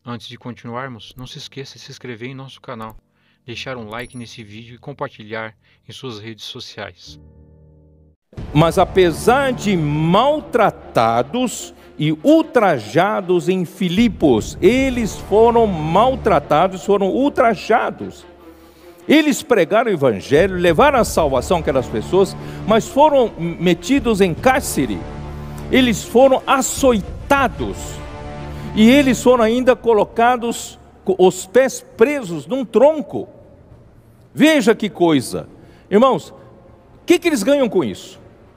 Antes de continuarmos, não se esqueça de se inscrever em nosso canal, deixar um like nesse vídeo e compartilhar em suas redes sociais. Mas apesar de maltratados e ultrajados em Filipos, eles foram maltratados, foram ultrajados. Eles pregaram o evangelho, levaram a salvação àquelas pessoas, mas foram metidos em cárcere. Eles foram açoitados. E eles foram ainda colocados, os pés presos num tronco. Veja que coisa. Irmãos, o que eles ganham com isso?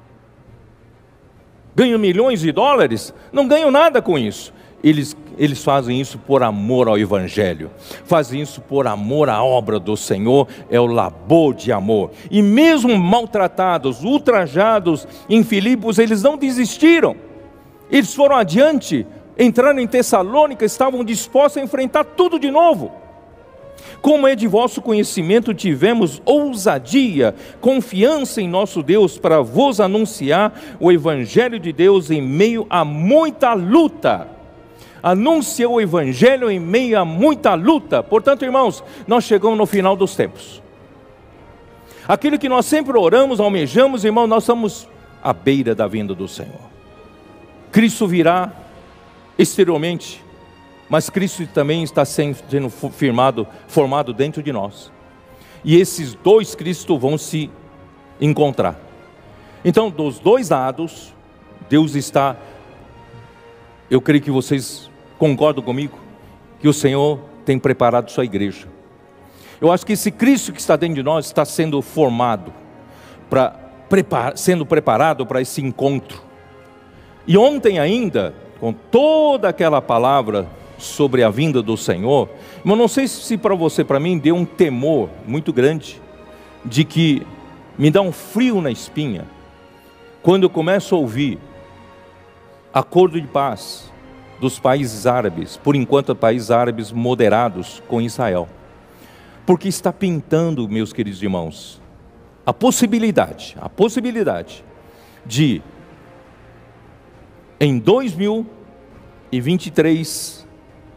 Ganham milhões de dólares? Não ganham nada com isso. Eles fazem isso por amor ao evangelho. Fazem isso por amor à obra do Senhor. É o labor de amor. E mesmo maltratados, ultrajados em Filipos, eles não desistiram. Eles foram adiante. Entraram em Tessalônica, estavam dispostos a enfrentar tudo de novo. Como é de vosso conhecimento, tivemos ousadia, confiança em nosso Deus para vos anunciar o Evangelho de Deus em meio a muita luta. Anuncia o Evangelho em meio a muita luta. Portanto, irmãos, nós chegamos no final dos tempos. Aquilo que nós sempre oramos, almejamos, irmãos, nós estamos à beira da vinda do Senhor. Cristo virá exteriormente, mas Cristo também está sendo formado dentro de nós. E esses dois Cristos vão se encontrar. Então, dos dois lados, Deus está, eu creio que vocês concordam comigo, que o Senhor tem preparado sua igreja. Eu acho que esse Cristo que está dentro de nós está sendo formado, sendo preparado para esse encontro. E ontem ainda, com toda aquela palavra sobre a vinda do Senhor, eu não sei se para você, para mim, deu um temor muito grande, de que me dá um frio na espinha, quando eu começo a ouvir acordo de paz dos países árabes, por enquanto países árabes moderados com Israel, porque está pintando, meus queridos irmãos, a possibilidade de em 2023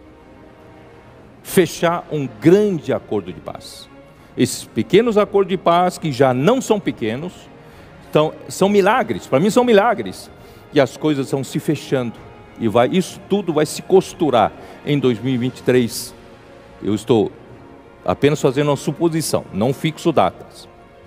fechar um grande acordo de paz. Esses pequenos acordos de paz, que já não são pequenos, são milagres, para mim são milagres, e as coisas estão se fechando, e isso tudo vai se costurar em 2023. Eu estou apenas fazendo uma suposição, não fixo datas.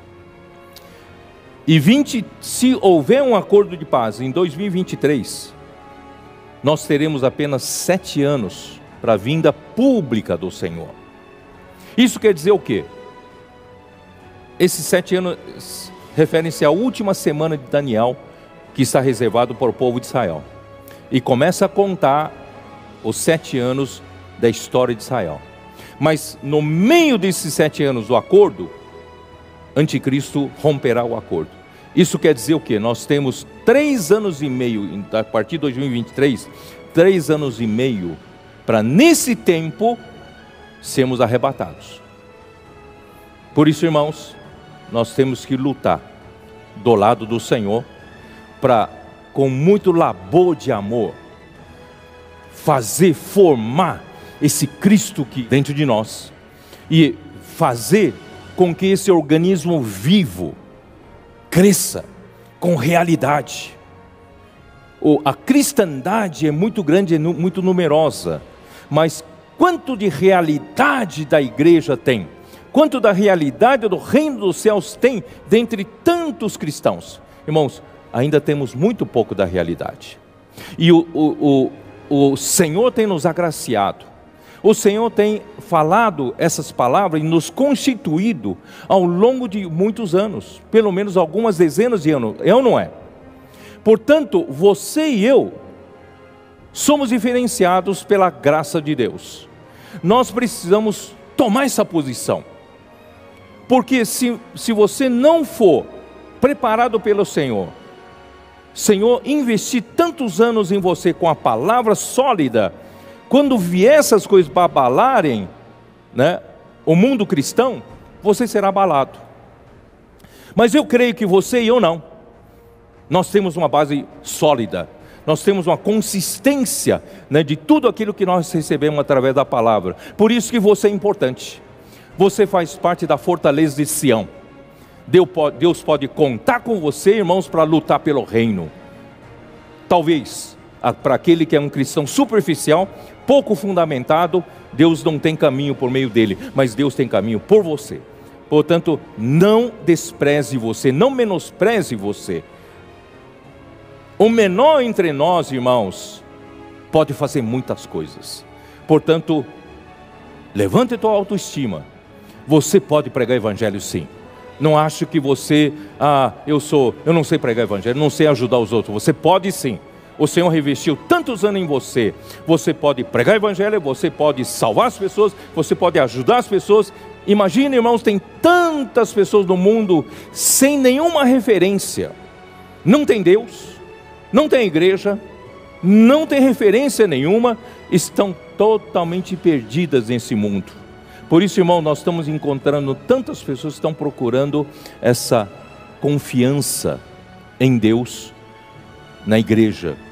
E se houver um acordo de paz em 2023, nós teremos apenas 7 anos para a vinda pública do Senhor. Isso quer dizer o quê? Esses 7 anos referem-se à última semana de Daniel, que está reservado para o povo de Israel. E começa a contar os 7 anos da história de Israel. Mas no meio desses 7 anos do acordo, Anticristo romperá o acordo. Isso quer dizer o quê? Nós temos 3 anos e meio, a partir de 2023, 3 anos e meio, para nesse tempo, sermos arrebatados. Por isso, irmãos, nós temos que lutar do lado do Senhor, para, com muito labor de amor, formar esse Cristo que dentro de nós, e fazer com que esse organismo vivo cresça com realidade. A cristandade é muito grande, é muito numerosa, mas quanto de realidade da igreja tem? Quanto da realidade do reino dos céus tem dentre tantos cristãos? Irmãos, ainda temos muito pouco da realidade. E o Senhor tem nos agraciado. O Senhor tem falado essas palavras e nos constituído ao longo de muitos anos, pelo menos algumas dezenas de anos, é ou não é? Portanto, você e eu somos diferenciados pela graça de Deus. Nós precisamos tomar essa posição, porque se você não for preparado pelo Senhor investir tantos anos em você com a palavra sólida, quando vier essas coisas para abalarem, né, o mundo cristão, você será abalado. Mas eu creio que você e eu não. Nós temos uma base sólida. Nós temos uma consistência, né, de tudo aquilo que nós recebemos através da palavra. Por isso que você é importante. Você faz parte da fortaleza de Sião. Deus pode contar com você, irmãos, para lutar pelo reino. Talvez, para aquele que é um cristão superficial, pouco fundamentado, Deus não tem caminho por meio dele, mas Deus tem caminho por você. Portanto, não despreze você, não menospreze você. O menor entre nós, irmãos, pode fazer muitas coisas. Portanto, levante tua autoestima. Você pode pregar evangelho, sim. Não acho que você, eu não sei pregar evangelho, não sei ajudar os outros. Você pode sim. O Senhor revestiu tantos anos em você. Você pode pregar evangelho, você pode salvar as pessoas, você pode ajudar as pessoas. Imagina, irmãos, tem tantas pessoas no mundo sem nenhuma referência. Não tem Deus, não tem igreja, não tem referência nenhuma, estão totalmente perdidas nesse mundo. Por isso, irmão, nós estamos encontrando tantas pessoas que estão procurando essa confiança em Deus, na igreja.